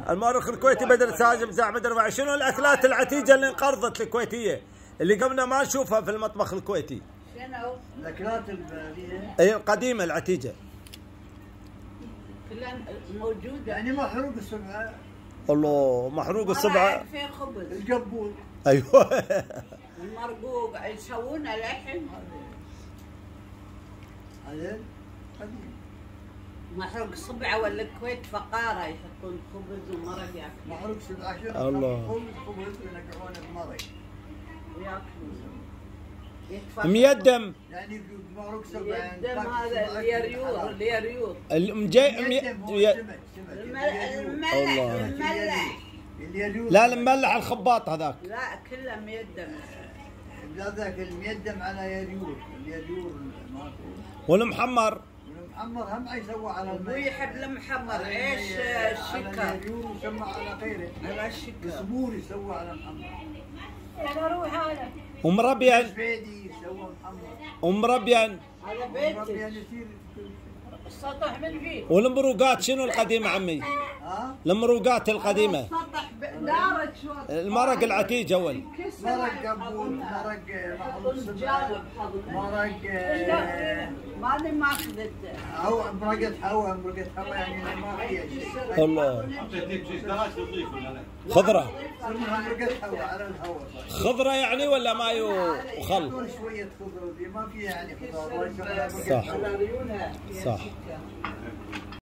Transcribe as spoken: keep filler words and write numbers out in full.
المؤرخ الكويتي بدر ساجم زع بدر. شنو الاكلات العتيجه اللي انقرضت الكويتيه اللي قمنا ما نشوفها في المطبخ الكويتي؟ شنو؟ الاكلات البلديه اي القديمه العتيجه كلها موجوده. يعني محروق السبعه. الله محروق السبعه. في خبز. القبول. ايوه. المرقوق يسوونه لحم. هذا قديم. محروق السبعه ولا الكويت فقاره يحطون خبز ومرق ياكلون. محروق السبعه شنو؟ الله. خبز خبز وينقعونه بمرق. وياكلون. ميدم. يعني محروق سبعه. ميدم هذا اليريور اليريور. المجي ميدم هو السمك سمك. الملح الملح. لا المملح الخباط هذاك. لا كله ميدم. لا ذاك الميدم على يريور، اليريور ماكو. والمحمر. والمحمر هم يسوى على المي. ابوي يحب المحمر. ايش الشكر؟ على اليريور يسمى على غيره. على الشكر. الصبور يسوى على محمر. انا اروح انا. ومربيا. الزبيدي يسوى محمر. ومربيا. على بيتي. مربيا يصير السطح من فيه. والمروقات شنو القديمه عمي؟ ها؟ المروقات القديمه. السطح دارج شوي. المرق العتيج اول. مرق قبول، مرق محروق سبعه، مرق ماني ماخذت. هو مرقة هوا، مرقة هوا يعني ما فيها شيء. الله. خضره. اسمها مرقة هوا على الهواء. خضره يعني ولا ماي وخل؟ شوية خضرة ما فيها يعني خضار. صح. صح.